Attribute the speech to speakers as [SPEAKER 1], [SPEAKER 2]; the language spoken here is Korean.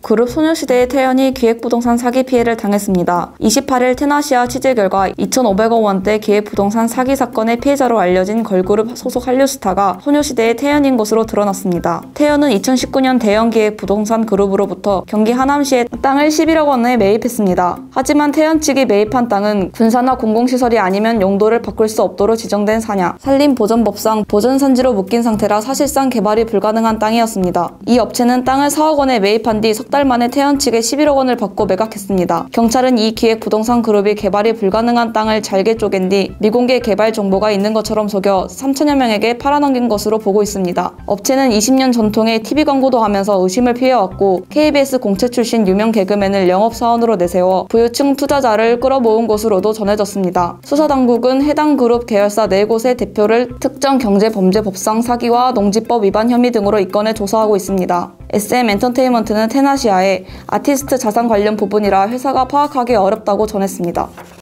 [SPEAKER 1] 그룹 소녀시대의 태연이 기획부동산 사기 피해를 당했습니다. 28일 테나시아 취재 결과 2,500억 원대 기획부동산 사기 사건의 피해자로 알려진 걸그룹 소속 한류스타가 소녀시대의 태연인 것으로 드러났습니다. 태연은 2019년 대형 기획부동산 그룹으로부터 경기 하남시에 땅을 11억 원에 매입했습니다. 하지만 태연 측이 매입한 땅은 군사나 공공시설이 아니면 용도를 바꿀 수 없도록 지정된 사냐, 산림보전법상 보전산지로 묶인 상태라 사실상 개발이 불가능한 땅이었습니다. 이 업체는 땅을 4억 원에 매입한 뒤 석 달 만에 태연 측에 11억 원을 받고 매각했습니다. 경찰은 이 기획부동산 그룹이 개발이 불가능한 땅을 잘게 쪼갠 뒤 미공개 개발 정보가 있는 것처럼 속여 3천여 명에게 팔아넘긴 것으로 보고 있습니다. 업체는 20년 전통의 TV 광고도 하면서 의심을 피해왔고 KBS 공채 출신 유명 개그맨을 영업사원으로 내세워 부유층 투자자를 끌어모은 것으로도 전해졌습니다. 수사당국은 해당 그룹 계열사 4곳의 대표를 특정 경제범죄법상 사기와 농지법 위반 혐의 등으로 입건해 조사하고 있습니다. SM 엔터테인먼트는 테나시아에 아티스트 자산 관련 부분이라 회사가 파악하기 어렵다고 전했습니다.